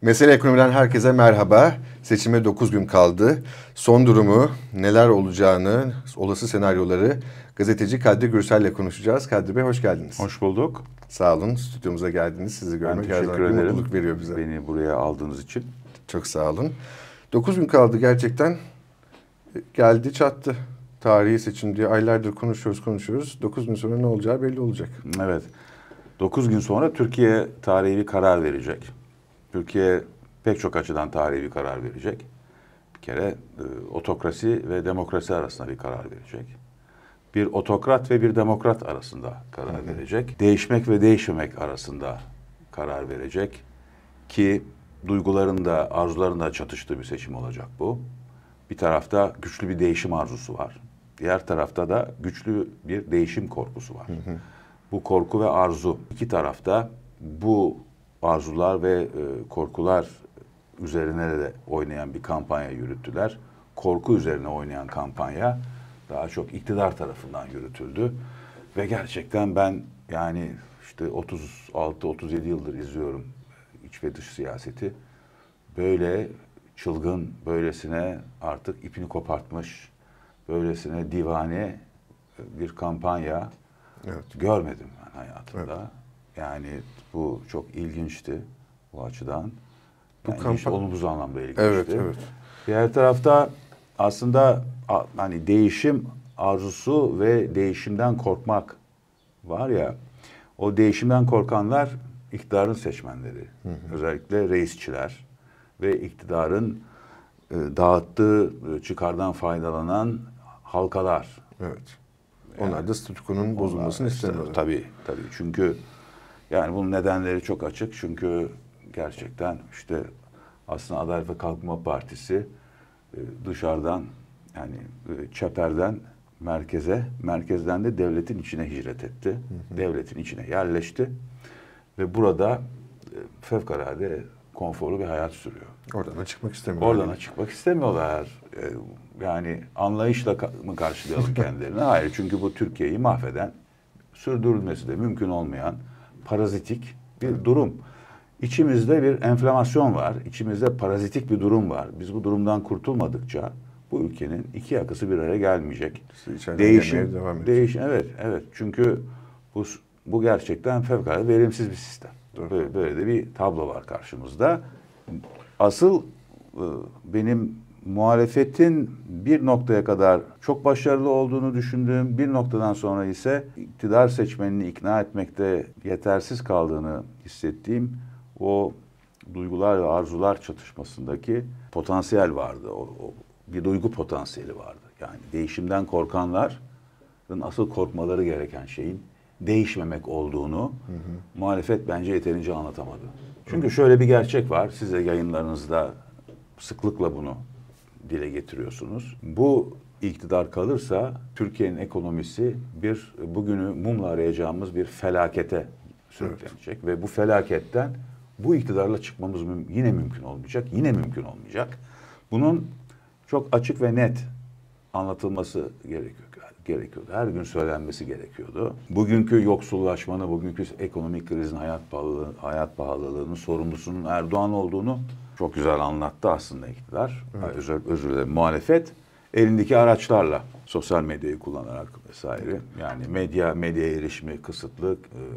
Mesele Ekonomi'den herkese merhaba. Seçime 9 gün kaldı. Son durumu, neler olacağını, olası senaryoları gazeteci Kadri Gürsel'le konuşacağız. Kadri Bey hoş geldiniz. Hoş bulduk. Sağ olun. Stüdyomuza geldiniz. Sizi görmek her zaman bir mutluluk veriyor bize. Beni buraya aldığınız için. Çok sağ olun. 9 gün kaldı gerçekten. Geldi çattı. Tarihi seçim diye aylardır konuşuyoruz. 9 gün sonra ne olacağı belli olacak. Evet. 9 gün sonra Türkiye tarihi bir karar verecek. Türkiye pek çok açıdan tarihi bir karar verecek. Bir kere otokrasi ve demokrasi arasında bir karar verecek. Bir otokrat ve bir demokrat arasında karar verecek. Değişmek ve değişmemek arasında karar verecek. Ki duyguların da arzuların da çatıştığı bir seçim olacak bu. Bir tarafta güçlü bir değişim arzusu var. Diğer tarafta da güçlü bir değişim korkusu var. Bu korku ve arzu iki tarafta bu arzular ve korkular üzerine de oynayan bir kampanya yürüttüler. Korku üzerine oynayan kampanya daha çok iktidar tarafından yürütüldü. Ve gerçekten ben yani işte 36-37 yıldır izliyorum iç ve dış siyaseti. Böyle çılgın, böylesine artık ipini kopartmış, böylesine divane bir kampanya görmedim ben hayatımda. Evet. Yani bu çok ilginçti bu açıdan. Yani olumsuz anlamda ilginçti. Evet. Diğer tarafta aslında hani değişim arzusu ve değişimden korkmak var ya, o değişimden korkanlar iktidarın seçmenleri. Özellikle reisçiler ve iktidarın dağıttığı çıkardan faydalanan halkalar. Evet. Onlar da statükonun bozulmasını istemiyorlar. Tabii. Çünkü yani bunun nedenleri çok açık. Çünkü gerçekten işte aslında Adalet ve Kalkınma Partisi dışarıdan yani çeperden merkeze, merkezden de devletin içine hicret etti. Devletin içine yerleşti ve burada fevkalade konforlu bir hayat sürüyor. Oradan çıkmak istemiyorlar. Oradan çıkmak istemiyorlar. Yani anlayışla mı karşılayalım kendilerini? Hayır, çünkü bu Türkiye'yi mahveden, sürdürülmesi de mümkün olmayan parazitik bir durum. İçimizde bir enflamasyon var, içimizde parazitik bir durum var. Biz bu durumdan kurtulmadıkça bu ülkenin iki yakası bir araya gelmeyecek. Değişim, evet. Çünkü bu gerçekten fevkalade verimsiz bir sistem. Böyle de bir tablo var karşımızda. Asıl benim muhalefetin bir noktaya kadar çok başarılı olduğunu düşündüğüm, bir noktadan sonra ise iktidar seçmenini ikna etmekte yetersiz kaldığını hissettiğim o duygular ve arzular çatışmasındaki potansiyel vardı. O bir duygu potansiyeli vardı. Yani değişimden korkanların asıl korkmaları gereken şeyin değişmemek olduğunu muhalefet bence yeterince anlatamadı. Çünkü şöyle bir gerçek var. Siz de yayınlarınızda sıklıkla bunu dile getiriyorsunuz. Bu iktidar kalırsa Türkiye'nin ekonomisi bugünü mumla arayacağımız bir felakete sürüklenecek. Ve bu felaketten bu iktidarla çıkmamız yine mümkün olmayacak. Bunun çok açık ve net anlatılması gerekiyordu. Her gün söylenmesi gerekiyordu. Bugünkü yoksullaşmanın, bugünkü ekonomik krizin, hayat pahalılığının sorumlusunun Erdoğan olduğunu çok güzel anlattı aslında iktidar. Evet. Özür dilerim, muhalefet elindeki araçlarla, sosyal medyayı kullanarak vesaire. Yani medyaya erişimi kısıtlı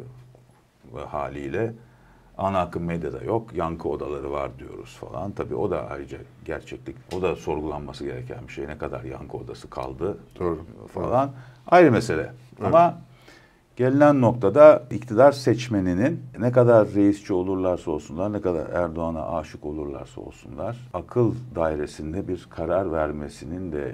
haliyle ana akım medyada yok, yankı odaları var diyoruz falan. Tabii o da ayrıca gerçeklik, o da sorgulanması gereken bir şey. Ne kadar yankı odası kaldı falan. Ayrı mesele. Evet. Ama gelinen noktada iktidar seçmeninin ne kadar reisçi olurlarsa olsunlar, ne kadar Erdoğan'a aşık olurlarsa olsunlar, akıl dairesinde bir karar vermesinin de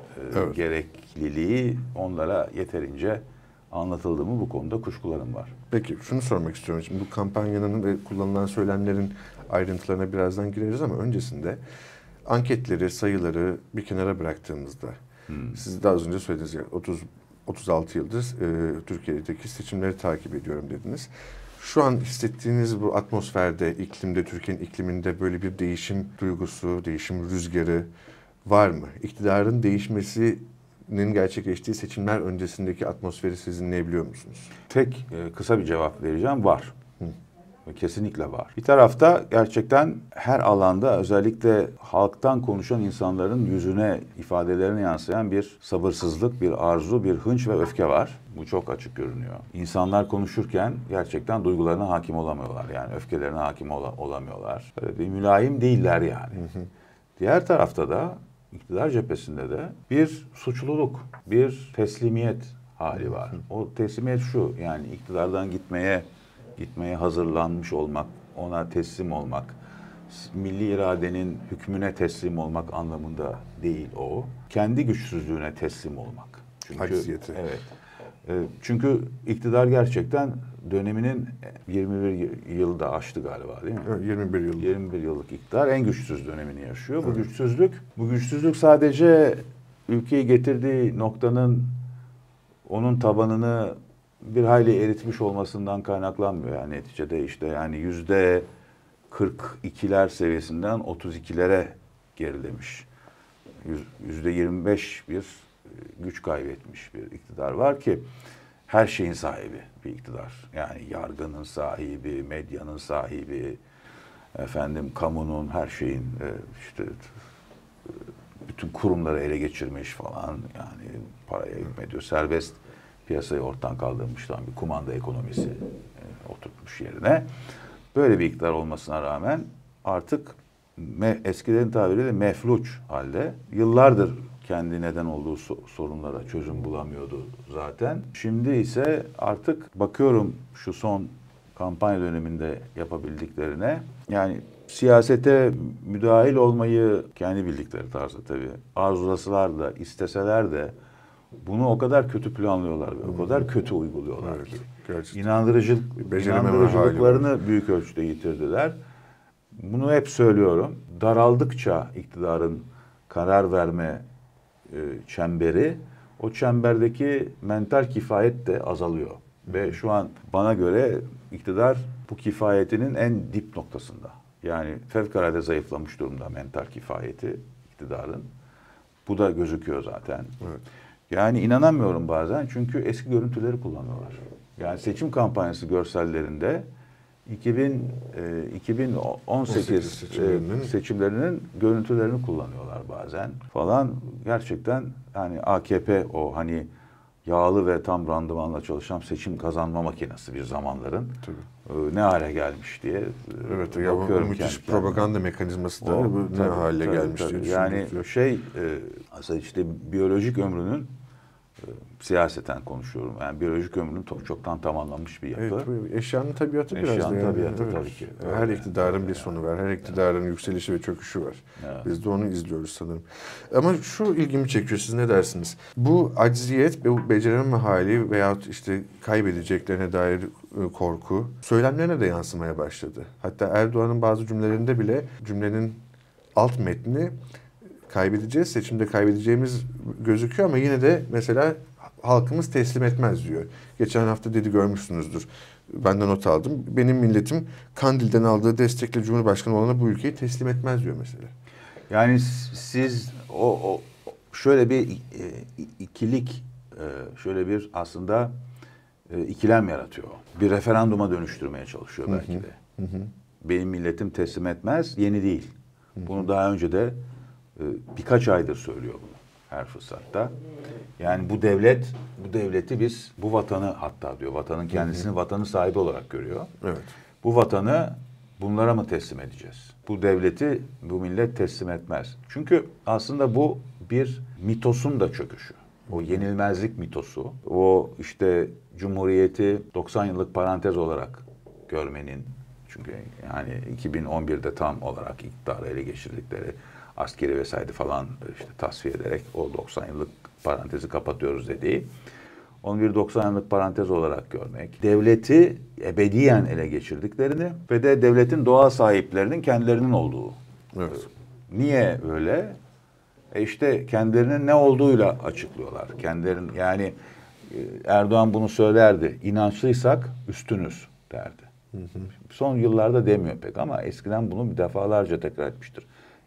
gerekliliği onlara yeterince anlatıldı mı bu konuda kuşkularım var. Peki şunu sormak istiyorum. Şimdi bu kampanyanın ve kullanılan söylemlerin ayrıntılarına birazdan gireriz ama öncesinde anketleri, sayıları bir kenara bıraktığımızda siz daha az önce söylediniz ya 36 yıldır Türkiye'deki seçimleri takip ediyorum dediniz. Şu an hissettiğiniz bu atmosferde, iklimde, Türkiye'nin ikliminde böyle bir değişim duygusu, değişim rüzgarı var mı? İktidarın değişmesinin gerçekleştiği seçimler öncesindeki atmosferi siz dinleyebiliyor musunuz? Kısa bir cevap vereceğim. Var. Kesinlikle var. Bir tarafta gerçekten her alanda özellikle halktan konuşan insanların yüzüne, ifadelerine yansıyan bir sabırsızlık, bir arzu, bir hınç ve öfke var. Bu çok açık görünüyor. İnsanlar konuşurken gerçekten duygularına hakim olamıyorlar. Yani öfkelerine hakim olamıyorlar. Öyle bir mülayim değiller yani. Diğer tarafta da iktidar cephesinde de bir suçluluk, bir teslimiyet hali var. O teslimiyet şu, yani iktidardan gitmeye hazırlanmış olmak, ona teslim olmak, milli iradenin hükmüne teslim olmak anlamında değil o. Kendi güçsüzlüğüne teslim olmak. Çünkü, Haksiyeti. evet. Çünkü iktidar gerçekten döneminin 21 yılda aştı galiba, değil mi? Evet, 21 yıl. 21 yıllık iktidar en güçsüz dönemini yaşıyor. Evet. Bu güçsüzlük sadece ülkeyi getirdiği noktanın onun tabanını bir hayli eritmiş olmasından kaynaklanmıyor. Yani neticede işte yani %42'ler seviyesinden 32'lere gerilemiş. %25 bir güç kaybetmiş bir iktidar var ki her şeyin sahibi bir iktidar. Yani yargının sahibi, medyanın sahibi, kamunun, her şeyin işte bütün kurumları ele geçirmiş falan. Yani paraya hükmediyor. Serbest piyasayı ortadan kaldırmışlar, bir kumanda ekonomisi oturtmuş yerine. Böyle bir iktidar olmasına rağmen artık eskilerin tabiriyle mefluç halde. Yıllardır kendi neden olduğu sorunlara çözüm bulamıyordu zaten. Şimdi ise artık bakıyorum şu son kampanya döneminde yapabildiklerine, yani siyasete müdahil olmayı kendi bildikleri tarzda tabii arzulasalar da isteseler de bunu o kadar kötü planlıyorlar ve o kadar kötü uyguluyorlar, evet, ki. Gerçekten. İnandırıcılıklarını büyük ölçüde yitirdiler. Bunu hep söylüyorum. Daraldıkça iktidarın karar verme çemberi, o çemberdeki mental kifayet de azalıyor. Ve şu an bana göre iktidar bu kifayetinin en dip noktasında. Yani fevkalade zayıflamış durumda mental kifayeti iktidarın. Bu da gözüküyor zaten. Evet. Yani inanamıyorum bazen, çünkü eski görüntüleri kullanıyorlar. Yani seçim kampanyası görsellerinde 2018 seçimlerinin görüntülerini kullanıyorlar bazen falan. Gerçekten yani AKP o hani yağlı ve tam randımanla çalışan seçim kazanma makinesi bir zamanların ne hale gelmiş diye evet, bakıyorum. Müthiş propaganda mekanizması da ne hale gelmiş diye yani aslında işte biyolojik ömrünün siyaseten konuşuyorum. Yani biyolojik ömrünün çoktan tamamlanmış bir yapı. Evet, eşyanın tabiatı biraz da. Eşyanın tabiatı tabii ki. Her iktidarın bir sonu var. Her iktidarın yükselişi ve çöküşü var. Evet. Biz de onu izliyoruz sanırım. Ama şu ilgimi çekiyor. Siz ne dersiniz? Bu acziyet, bu becerememe hali veyahut işte kaybedeceklerine dair korku söylemlerine de yansımaya başladı. Hatta Erdoğan'ın bazı cümlelerinde bile cümlenin alt metni kaybedeceğiz, seçimde kaybedeceğimiz gözüküyor ama yine de mesela halkımız teslim etmez diyor. Geçen hafta dedi, görmüşsünüzdür. Ben de not aldım. Benim milletim Kandil'den aldığı destekle Cumhurbaşkanı olana bu ülkeyi teslim etmez diyor mesela. Yani siz o şöyle bir ikilik, şöyle bir aslında ikilem yaratıyor. Bir referanduma dönüştürmeye çalışıyor belki de. Benim milletim teslim etmez, yeni değil. Bunu daha önce de birkaç aydır söylüyor bunu her fırsatta. Yani bu devleti biz, bu vatanı hatta diyor, vatanın kendisini vatanın sahibi olarak görüyor. Evet. Bu vatanı bunlara mı teslim edeceğiz? Bu devleti bu millet teslim etmez. Çünkü aslında bu bir mitosun da çöküşü. O yenilmezlik mitosu, o işte Cumhuriyeti 90 yıllık parantez olarak görmenin, çünkü yani 2011'de tam olarak iktidarı ele geçirdikleri askeri vesaire falan işte tasfiye ederek o 90 yıllık parantezi kapatıyoruz dediği, onu bir 90 yıllık parantez olarak görmek, devleti ebediyen ele geçirdiklerini ve de devletin doğal sahiplerinin kendilerinin olduğu. Evet. Niye öyle? İşte kendilerinin ne olduğuyla açıklıyorlar. Kendilerinin, yani Erdoğan bunu söylerdi. İnançlıysak üstünüz derdi. Son yıllarda demiyor pek ama eskiden bunu defalarca tekrar etmiştir.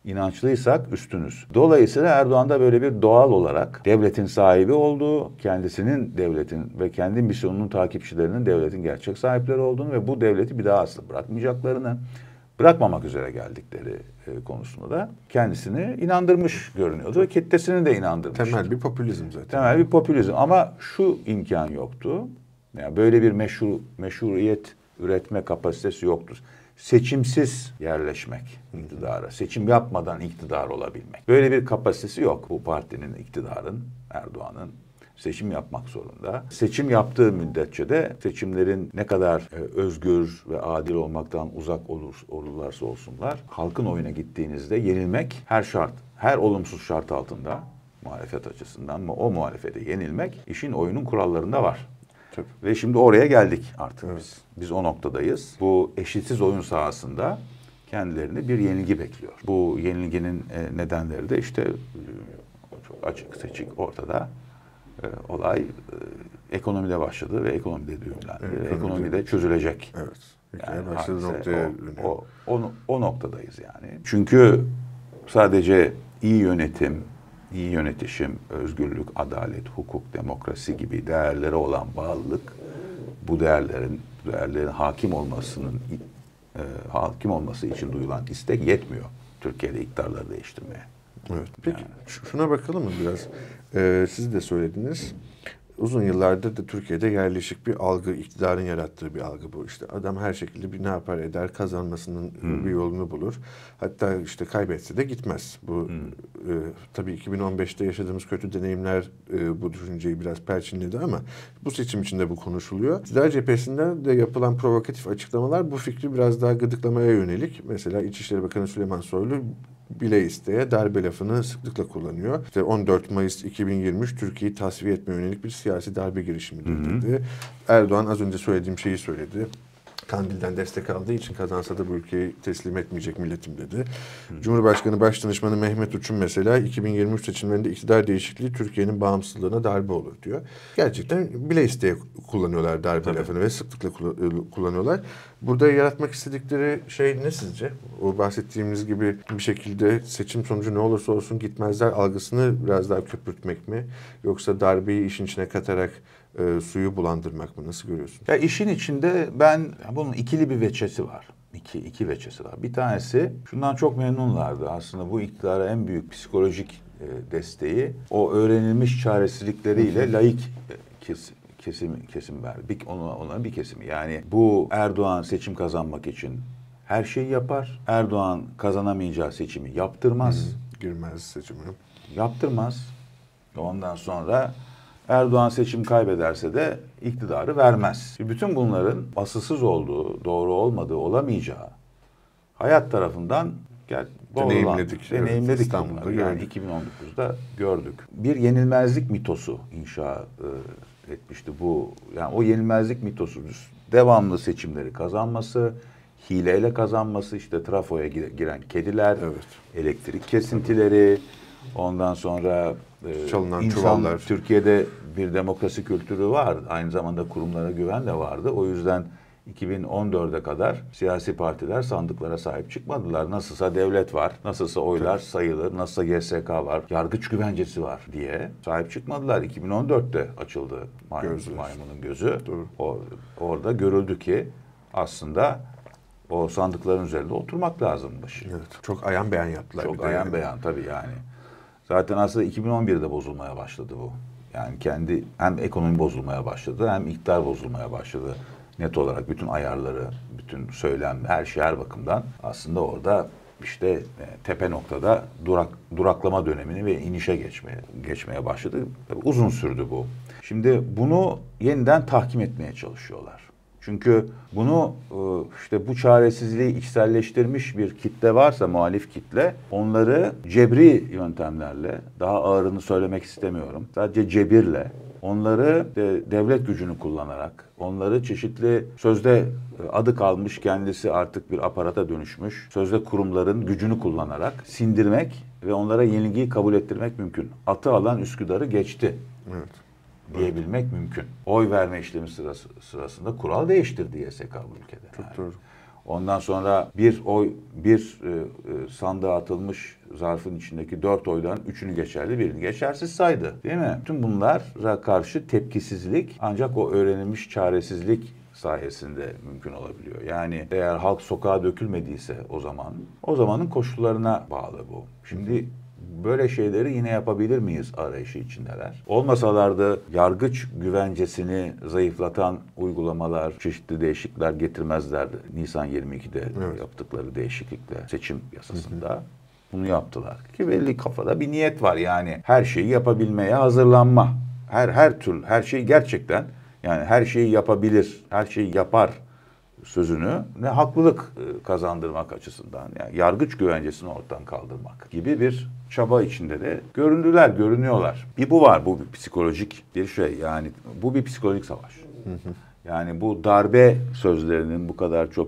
inançlıysak üstünüz. Dolayısıyla Erdoğan da böyle bir doğal olarak devletin sahibi olduğu, kendisinin devletin ve kendi misyonunun takipçilerinin devletin gerçek sahipleri olduğunu ve bu devleti bir daha asla bırakmayacaklarını, bırakmamak üzere geldikleri konusunda da kendisini inandırmış görünüyordu ve kitlesini de inandırmıştı. Temel bir popülizm zaten. Temel bir popülizm ama şu imkan yoktu. Yani böyle bir meşruiyet üretme kapasitesi yoktur. Seçimsiz yerleşmek iktidara, seçim yapmadan iktidar olabilmek. Böyle bir kapasitesi yok bu partinin, iktidarın, Erdoğan'ın. Seçim yapmak zorunda. Seçim yaptığı müddetçe de seçimlerin ne kadar özgür ve adil olmaktan uzak olurlarsa olsunlar, halkın oyuna gittiğinizde yenilmek her şart, her olumsuz şart altında muhalefet açısından ama o muhalefete yenilmek işin oyunun kurallarında var. Tabii. Ve şimdi oraya geldik artık Evet. biz. Biz o noktadayız. Bu eşitsiz oyun sahasında kendilerini bir yenilgi bekliyor. Bu yenilginin nedenleri de işte çok açık seçik ortada. Olay ekonomide başladı ve ekonomide düğümlendi. Evet, ekonomide çözülecek. Evet. Yani başladığı noktaya o noktadayız yani. Çünkü sadece iyi yönetim, iyi yönetişim, özgürlük, adalet, hukuk, demokrasi gibi değerlere olan bağlılık, bu değerlerin hakim olması için duyulan istek yetmiyor Türkiye'de iktidarları değiştirmeye. Evet. Peki şuna bakalım mı biraz? Siz de söylediniz. Uzun yıllardır da Türkiye'de yerleşik bir algı, iktidarın yarattığı bir algı bu. İşte adam her şekilde bir ne yapar eder, kazanmasının bir yolunu bulur. Hatta işte kaybetse de gitmez. Bu tabii 2015'te yaşadığımız kötü deneyimler bu düşünceyi biraz perçinledi ama bu seçim içinde bu konuşuluyor. İktidar cephesinden de yapılan provokatif açıklamalar bu fikri biraz daha gıdıklamaya yönelik. Mesela İçişleri Bakanı Süleyman Soylu bile isteye darbe lafını sıklıkla kullanıyor. İşte 14 Mayıs 2023 Türkiye'yi tasfiye etmeye yönelik bir siyasi darbe girişimidir dedi. Erdoğan az önce söylediğim şeyi söyledi. Kandil'den destek aldığı için kazansa da bu ülkeyi teslim etmeyecek milletim dedi. Cumhurbaşkanı Başdanışmanı Mehmet Uç'un mesela 2023 seçimlerinde iktidar değişikliği Türkiye'nin bağımsızlığına darbe olur diyor. Gerçekten bile isteye kullanıyorlar darbe lafını ve sıklıkla kullanıyorlar. Burada yaratmak istedikleri şey ne sizce? O bahsettiğimiz gibi bir şekilde seçim sonucu ne olursa olsun gitmezler algısını biraz daha köpürtmek mi? Yoksa darbeyi işin içine katarak suyu bulandırmak mı? Nasıl görüyorsun? Ya işin içinde bunun ikili bir veçesi var. İki veçesi var. Bir tanesi şundan çok memnunlardı. Aslında bu iktidara en büyük psikolojik desteği o öğrenilmiş çaresizlikleriyle laik kesim verdi. Onların bir kesimi. Yani bu Erdoğan seçim kazanmak için her şeyi yapar. Erdoğan kazanamayacağı seçimi yaptırmaz. Girmez seçimi. Yaptırmaz. Ondan sonra Erdoğan seçim kaybederse de iktidarı vermez. Bütün bunların asılsız olduğu, doğru olmadığı, olamayacağı hayat tarafından deneyimledik Evet, İstanbul'da bunları. Yani 2019'da gördük. Bir yenilmezlik mitosu inşa etmişti bu. Yani o yenilmezlik mitosu devamlı seçimleri kazanması, hileyle kazanması, işte trafoya giren kediler, elektrik kesintileri, ondan sonra çalınan çuvallar. Türkiye'de bir demokrasi kültürü var. Aynı zamanda kurumlara güven de vardı. O yüzden 2014'e kadar siyasi partiler sandıklara sahip çıkmadılar. Nasılsa devlet var, nasılsa oylar sayılır, nasılsa GSK var, yargıç güvencesi var diye sahip çıkmadılar. 2014'te açıldı maymunun gözü. Orada görüldü ki aslında o sandıkların üzerinde oturmak lazımmış. Evet, çok ayan beyan yaptılar. Çok ayan beyan tabii yani. Zaten aslında 2011'de bozulmaya başladı bu. Yani hem ekonomi bozulmaya başladı hem iktidar bozulmaya başladı. Net olarak bütün ayarları, bütün söylem, her bakımdan aslında orada işte tepe noktada duraklama dönemini ve inişe geçmeye başladı. Uzun sürdü bu. Şimdi bunu yeniden tahkim etmeye çalışıyorlar. Çünkü bunu işte bu çaresizliği içselleştirmiş bir kitle varsa, muhalif kitle, onları cebri yöntemlerle, daha ağırını söylemek istemiyorum, sadece cebirle, onları devlet gücünü kullanarak, onları çeşitli sözde adı kalmış, kendisi artık bir aparata dönüşmüş, sözde kurumların gücünü kullanarak sindirmek ve onlara yenilgiyi kabul ettirmek mümkün. Atı alan Üsküdar'ı geçti. Evet. Diyebilmek mümkün. Oy verme işlemi sırasında kural değiştirdi YSK bu ülkede. Çok doğru. Ondan sonra bir oy, sandığa atılmış zarfın içindeki 4 oydan 3'ünü geçerli, birini geçersiz saydı. Değil mi? Tüm bunlara karşı tepkisizlik ancak o öğrenilmiş çaresizlik sayesinde mümkün olabiliyor. Yani eğer halk sokağa dökülmediyse o zamanın koşullarına bağlı bu. Şimdi böyle şeyleri yine yapabilir miyiz arayışı içindeler. Olmasalardı yargıç güvencesini zayıflatan uygulamalar, çeşitli değişiklikler getirmezlerdi. Nisan 22'de yaptıkları değişiklikle seçim yasasında bunu yaptılar. Ki belli kafada bir niyet var yani. Her şeyi yapabilmeye hazırlanma. Her şeyi gerçekten yani her şeyi yapabilir, her şeyi yapar sözünü ne haklılık kazandırmak açısından yani yargıç güvencesini ortadan kaldırmak gibi bir çaba içinde de görünüyorlar. Bir bu var, bu bir psikolojik bir şey yani bu bir psikolojik savaş. Yani bu darbe sözlerinin bu kadar çok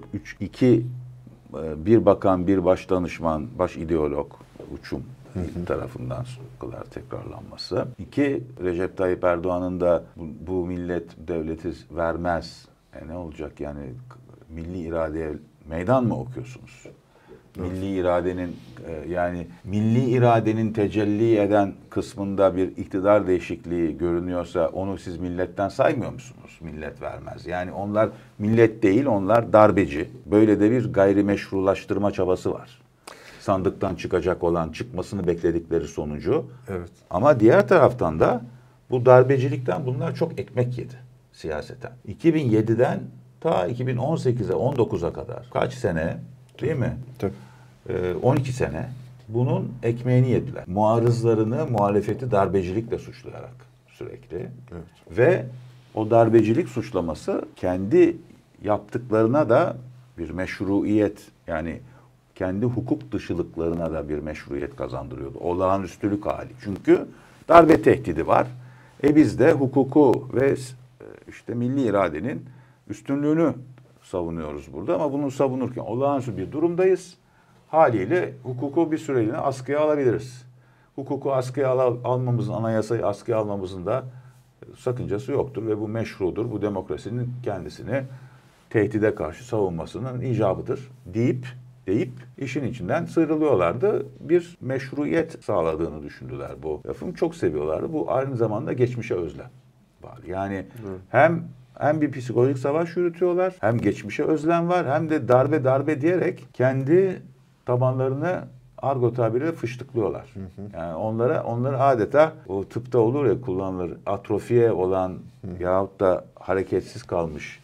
bir bakan, bir baş danışman, baş ideolog, uçum tarafından bu kadar tekrarlanması. 2, Recep Tayyip Erdoğan'ın da bu millet devleti vermez. Ne olacak yani milli iradeye meydan mı okuyorsunuz? Milli iradenin yani milli iradenin tecelli eden kısmında bir iktidar değişikliği görünüyorsa onu siz milletten saymıyor musunuz? Millet vermez. Yani onlar millet değil, onlar darbeci. Böyle de bir gayrimeşrulaştırma çabası var. Sandıktan çıkacak olan çıkmasını bekledikleri sonucu. Evet. Ama diğer taraftan da bu darbecilikten bunlar çok ekmek yedi siyaseten. 2007'den ta 2018'e 19'a kadar kaç sene değil mi? Tabii. 12 sene bunun ekmeğini yediler. Muarızlarını, muhalefeti darbecilikle suçlayarak sürekli. Evet. Ve o darbecilik suçlaması kendi yaptıklarına da bir meşruiyet yani kendi hukuk dışılıklarına da bir meşruiyet kazandırıyordu. Olağanüstülük hali. Çünkü darbe tehdidi var. Biz de hukuku ve işte milli iradenin üstünlüğünü savunuyoruz burada ama bunu savunurken olağanüstü bir durumdayız. Haliyle hukuku bir süreliğine askıya alabiliriz. Hukuku askıya almamızın, anayasayı askıya almamızın da sakıncası yoktur ve bu meşrudur. Bu demokrasinin kendisini tehdide karşı savunmasının icabıdır deyip işin içinden sıyrılıyorlardı. Bir meşruiyet sağladığını düşündüler bu lafım. Çok seviyorlardı. Bu aynı zamanda geçmişe özlem var. Yani hem bir psikolojik savaş yürütüyorlar, hem geçmişe özlem var, hem de darbe diyerek kendi tabanlarını argo tabiriyle fıştıklıyorlar. Yani onları adeta o tıpta olur ya kullanılır atrofiye olan yahut da hareketsiz kalmış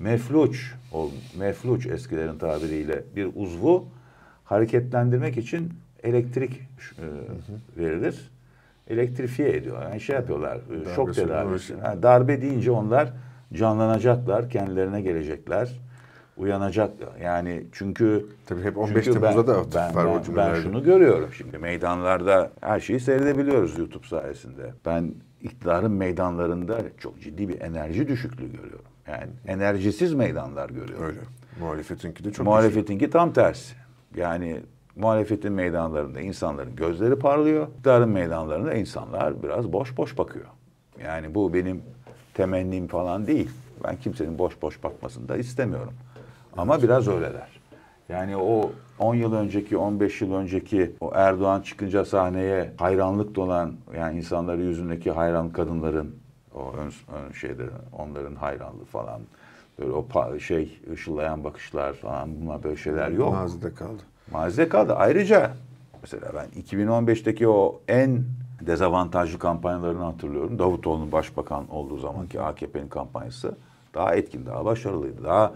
mefluç eskilerin tabiriyle bir uzvu hareketlendirmek için elektrik verilir. Elektrifiye ediyor. Yani şey yapıyorlar. Şok tedavisi. Yani darbe deyince onlar canlanacaklar, kendilerine gelecekler. Uyanacak yani çünkü tabii hep 15 Temmuz'da da var o cümleler. Ben şunu görüyorum şimdi meydanlarda her şeyi seyredebiliyoruz YouTube sayesinde. Ben iktidarın meydanlarında çok ciddi bir enerji düşüklüğü görüyorum. Yani enerjisiz meydanlar görüyorum. Öyle. Muhalefetinki de çok Muhalefetinki tam tersi. Yani muhalefetin meydanlarında insanların gözleri parlıyor. İktidarın meydanlarında insanlar biraz boş boş bakıyor. Yani bu benim temennim falan değil. Ben kimsenin boş boş bakmasını da istemiyorum. Ama biraz öyleler. Yani o 10 yıl önceki, 15 yıl önceki o Erdoğan çıkınca sahneye hayranlık dolan yani insanların yüzündeki hayran kadınların o ön şeyde onların hayranlığı falan böyle o ışıllayan bakışlar falan bunlar böyle şeyler yok. Mazide kaldı. Ayrıca mesela ben 2015'teki o en dezavantajlı kampanyalarını hatırlıyorum. Davutoğlu'nun başbakan olduğu zamanki AKP'nin kampanyası daha etkin, daha başarılıydı. Daha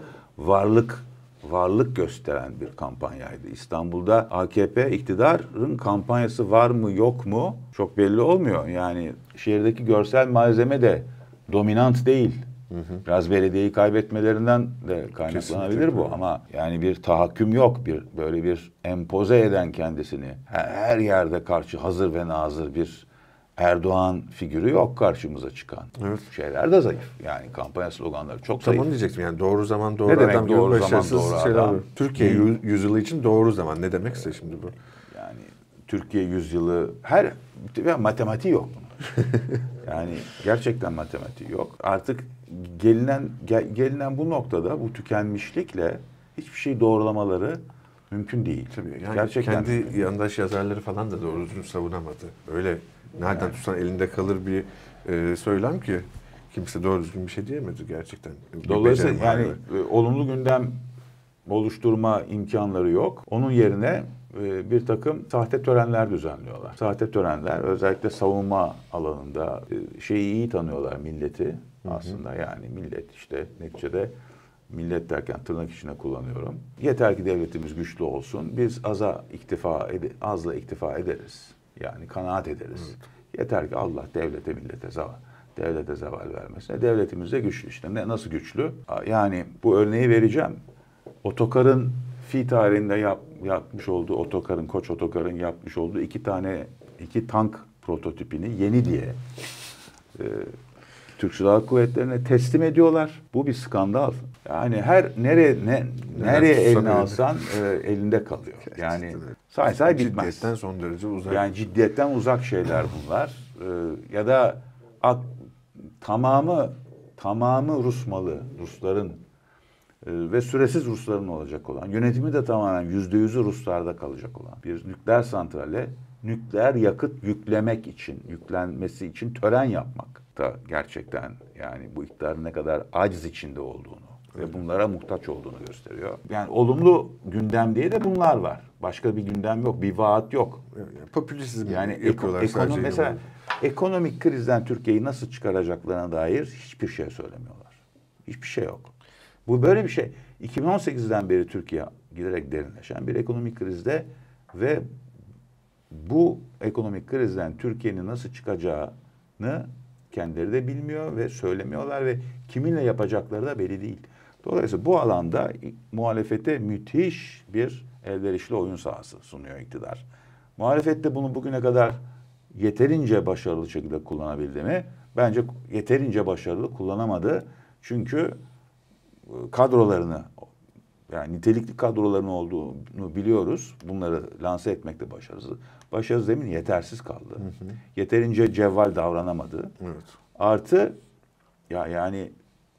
varlık gösteren bir kampanyaydı. İstanbul'da AKP iktidarın kampanyası var mı yok mu çok belli olmuyor. Yani şehirdeki görsel malzeme de dominant değil. Biraz belediyeyi kaybetmelerinden de kaynaklanabilir bu ama yani bir tahakküm yok. Böyle bir empoze eden kendisini her yerde karşı hazır ve nazır bir Erdoğan figürü yok karşımıza çıkan. Evet. Şeyler de zayıf. Yani kampanya sloganları çok zayıf. Tam onu diyecektim yani doğru zaman doğru ne adam. Ne demek doğru zaman doğru adam? Türkiye yüzyılı için doğru zaman ne demekse şimdi bu. Yani Türkiye yüzyılı matematiği yok bunun. Yani gerçekten matematiği yok. Artık gelinen bu noktada bu tükenmişlikle hiçbir şey doğrulamaları mümkün değil. Tabii yani Gerçekten kendi yandaş yazarları falan da doğru düzgün savunamadı. Öyle nereden tutsan elinde kalır bir söylem ki kimse doğru düzgün bir şey diyemedi gerçekten. Dolayısıyla Bir yani becerem vardı. olumlu gündem oluşturma imkanları yok. Onun yerine bir takım sahte törenler düzenliyorlar. Sahte törenler özellikle savunma alanında şeyi iyi tanıyorlar milleti aslında. Yani millet işte neticede millet derken tırnak içine kullanıyorum. Yeter ki devletimiz güçlü olsun. Biz azla iktifa ederiz. Yani kanaat ederiz. Evet. Yeter ki Allah devlete devlete zeval vermesin. Devletimiz de güçlü işte. Nasıl güçlü? Yani bu örneği vereceğim. Otokarın fi tarihinde yapmış olduğu Koç Otokar'ın yapmış olduğu iki tank prototipini yeni diye Türk Silahlı Kuvvetleri'ne teslim ediyorlar. Bu bir skandal. Yani nereye elini alsan elinde kalıyor. Yani say bitmez. Ciddiyetten son derece uzak. Yani ciddiyetten uzak şeyler bunlar. Ya da tamamı Rus malı, Rusların ve süresiz Rusların olacak olan, yönetimi de tamamen %100'ü Ruslarda kalacak olan bir nükleer santrale nükleer yakıt yüklenmesi için tören yapmak da gerçekten yani bu iktidarın ne kadar aciz içinde olduğunu ve bunlara muhtaç olduğunu gösteriyor. Yani olumlu gündem diye de bunlar var. Başka bir gündem yok, bir vaat yok. Yani popülizm yani yapıyorlar sadece. Mesela ekonomik krizden Türkiye'yi nasıl çıkaracaklarına dair hiçbir şey söylemiyorlar. Hiçbir şey yok. Bu böyle bir şey. 2018'den beri Türkiye giderek derinleşen bir ekonomik krizde ve bu ekonomik krizden Türkiye'nin nasıl çıkacağını kendileri de bilmiyor ve söylemiyorlar ve kiminle yapacakları da belli değil. Dolayısıyla bu alanda muhalefete müthiş bir elverişli oyun sahası sunuyor iktidar. Muhalefet de bunu bugüne kadar yeterince başarılı şekilde kullanabildi mi? Bence yeterince başarılı kullanamadı. Çünkü kadrolarını yani nitelikli kadroların olduğunu biliyoruz. Bunları lanse etmekte başarısız. Başarısız demin yetersiz kaldı. Yeterince cevval davranamadı. Evet. Artı yani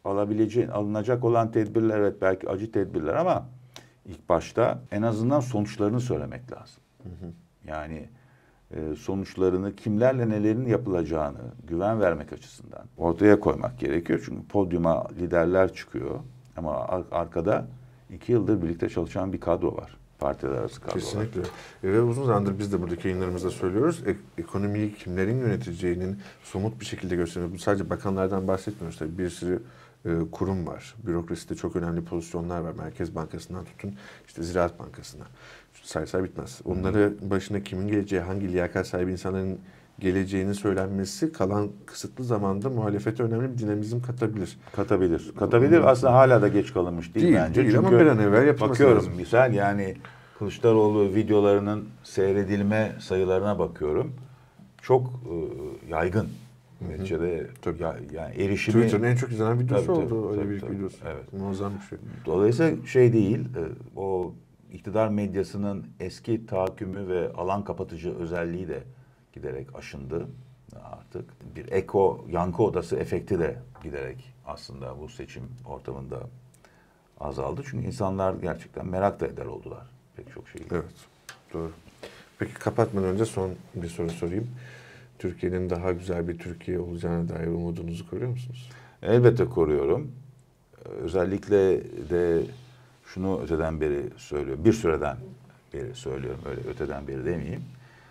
alınacak olan tedbirler evet belki acı tedbirler ama ilk başta en azından sonuçlarını söylemek lazım. Yani sonuçlarını kimlerle nelerin yapılacağını güven vermek açısından ortaya koymak gerekiyor. Çünkü podyuma liderler çıkıyor ama arkada 2 yıldır birlikte çalışan bir kadro var. Partiler arası kadrolar. Kesinlikle. Ve uzun zamandır biz de buradaki yayınlarımızda söylüyoruz. Ekonomiyi kimlerin yöneteceğinin somut bir şekilde gösteriyor. Bu sadece bakanlardan bahsetmiyoruz. Tabii bir sürü kurum var. Bürokraside çok önemli pozisyonlar var. Merkez Bankası'ndan tutun işte Ziraat Bankası'na. Say bitmez. Onları başına kimin geleceği, hangi liyakat sahibi insanların geleceğini söylenmesi kalan kısıtlı zamanda muhalefete önemli bir dinamizm katabilir. Katabilir. Aslında hala da geç kalınmış değil bence. Değil ama bir an evvel yapılması bakıyorum, lazım. Misal yani Kılıçdaroğlu videolarının seyredilme sayılarına bakıyorum. Çok yaygın. Neticede yani erişimi... Twitter'ın en çok izlenen videosu oldu. Öyle bir tabii. videosu. Evet. Muazzam bir şey. Dolayısıyla şey değil, o iktidar medyasının eski tahakkümü ve alan kapatıcı özelliği de giderek aşındı artık. Bir yankı odası efekti de giderek aslında bu seçim ortamında azaldı. Çünkü insanlar gerçekten merak da eder oldular pek çok şeyi. Evet, doğru. Peki kapatmadan önce son bir soru sorayım. Türkiye'nin daha güzel bir Türkiye olacağına dair umudunuzu koruyor musunuz? Elbette koruyorum. Özellikle de şunu öteden beri söylüyorum. Bir süreden beri söylüyorum. Öyle öteden beri demeyeyim.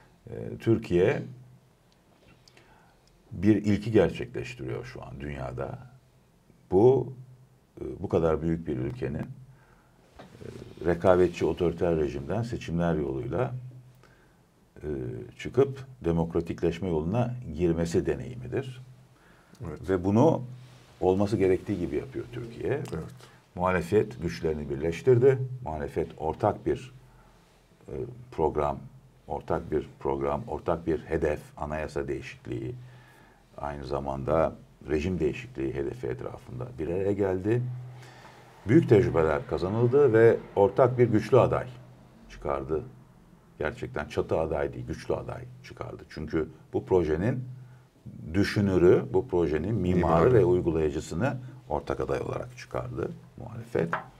Türkiye bir ilki gerçekleştiriyor şu an dünyada. Bu kadar büyük bir ülkenin rekabetçi otoriter rejimden seçimler yoluyla çıkıp demokratikleşme yoluna girmesi deneyimidir. Evet. Ve bunu olması gerektiği gibi yapıyor Türkiye. Evet. Muhalefet güçlerini birleştirdi. Muhalefet ortak bir program, ortak bir hedef, anayasa değişikliği, aynı zamanda rejim değişikliği hedefi etrafında bir araya geldi. Büyük tecrübeler kazanıldı ve ortak bir güçlü aday çıkardı. Gerçekten çatı aday değil, güçlü aday çıkardı. Çünkü bu projenin düşünürü, bu projenin mimarı ve uygulayıcısını ortak aday olarak çıkardı muhalefet.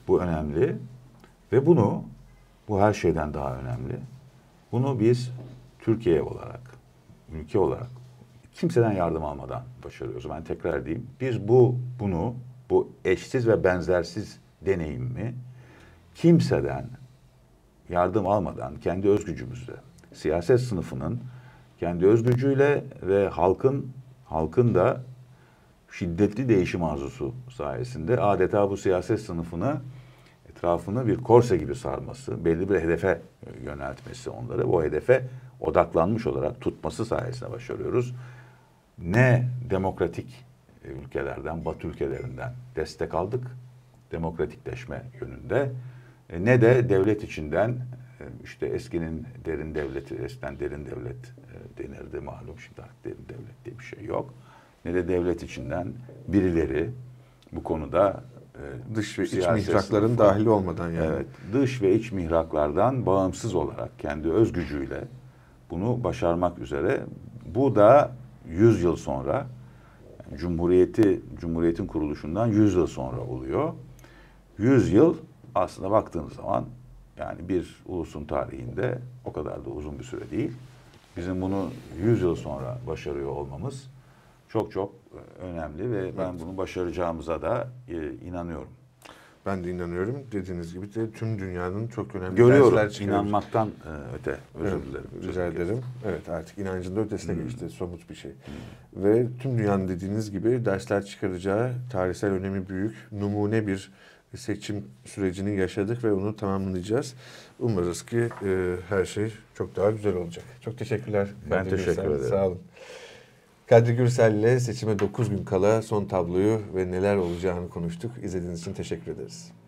Bu önemli. Ve bu her şeyden daha önemli. Bunu biz Türkiye olarak, ülke olarak kimseden yardım almadan başarıyoruz. Ben tekrar edeyim. Biz bu eşsiz ve benzersiz deneyimi kimseden yardım almadan kendi özgücümüzle, siyaset sınıfının kendi özgücüyle ve halkın da şiddetli değişim arzusu sayesinde adeta bu siyaset sınıfını etrafını bir korse gibi sarması, belli bir hedefe yöneltmesi onları, o hedefe odaklanmış olarak tutması sayesinde başarıyoruz. Ne demokratik ülkelerden, Batı ülkelerinden destek aldık, demokratikleşme yönünde, ne de devlet içinden, işte eskiden derin devlet denirdi malum, şimdi artık derin devlet diye bir şey yok. Ne de devlet içinden birileri bu konuda dış ve iç mihrakların dahili olmadan yani. Evet, dış ve iç mihraklardan bağımsız olarak kendi özgücüyle bunu başarmak üzere. Bu da 100 yıl sonra, yani Cumhuriyet'in kuruluşundan 100 yıl sonra oluyor. 100 yıl aslında baktığınız zaman yani bir ulusun tarihinde o kadar da uzun bir süre değil. Bizim bunu 100 yıl sonra başarıyor olmamız çok çok önemli ve ben bunu başaracağımıza da inanıyorum. Ben de inanıyorum. Dediğiniz gibi de tüm dünyanın çok önemli görüyorum. dersler çıkarıyor. İnanmaktan özür dilerim. Rica ederim. Evet, artık inancın da ötesine geçti. Somut bir şey. Ve tüm dünyanın dediğiniz gibi dersler çıkaracağı tarihsel önemi büyük, numune bir seçim sürecini yaşadık ve onu tamamlayacağız. Umarız ki her şey çok daha güzel olacak. Çok teşekkürler. Ben teşekkür ederim. Sağ olun. Kadri Gürsel ile seçime 9 gün kala son tabloyu ve neler olacağını konuştuk. İzlediğiniz için teşekkür ederiz.